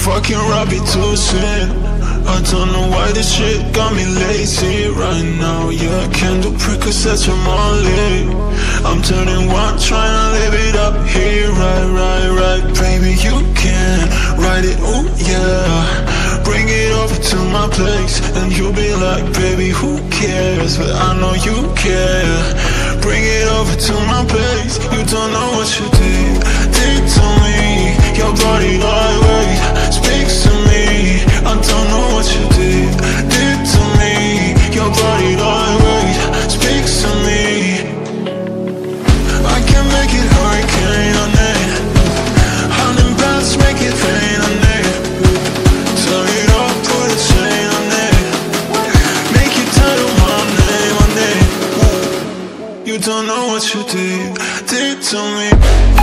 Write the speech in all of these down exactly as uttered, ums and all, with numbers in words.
Fucking Robbie too soon. I don't know why this shit got me lazy right now. Yeah, candle prickle sets from Molly. I'm turning one, trying to live it up here. Right, right, right, baby, you can ride it, ooh yeah. Bring it over to my place, and you'll be like, baby, who cares? But I know you care. Bring it over to my place. You don't know what you did, did to me. Your body lightweight speaks to me. I don't know what you did, did to me. Your body lightweight speaks to me. I can make it hurricane on it. Hundred bats make it rain on it. Turn it up, put a chain on it. Make it title my name on it. You don't know what you did, did to me.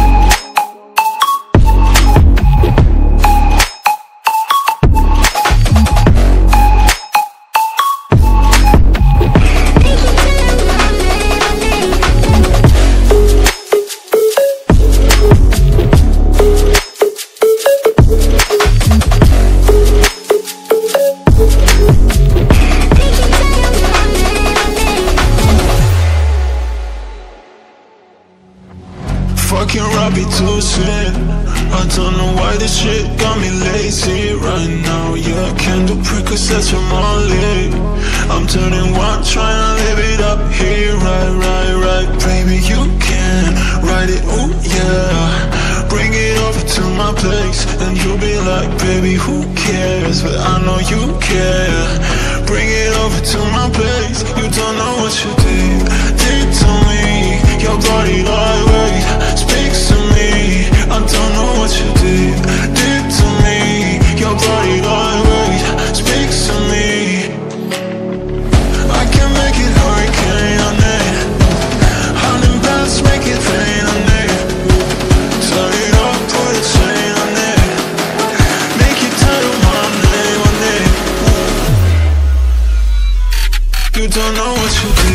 Fucking Robbie too soon. I don't know why this shit got me lazy right now. Yeah, candle prickle sets from Molly. I'm turning one, trying to live it up here. Right, right, right, baby, you can ride it, ooh yeah. Bring it over to my place, and you'll be like, baby, who cares? But I know you care. Bring it over to my place. You don't know what you did, did to me. Your body lightweight speaks to me. I don't know what you did, did to me. Your body lightweight speaks to me. I can make it hurricane on it. Hundred bats make it rain on it. Turn it up, put a chain on it. Make it title my name on it. You don't know what you did.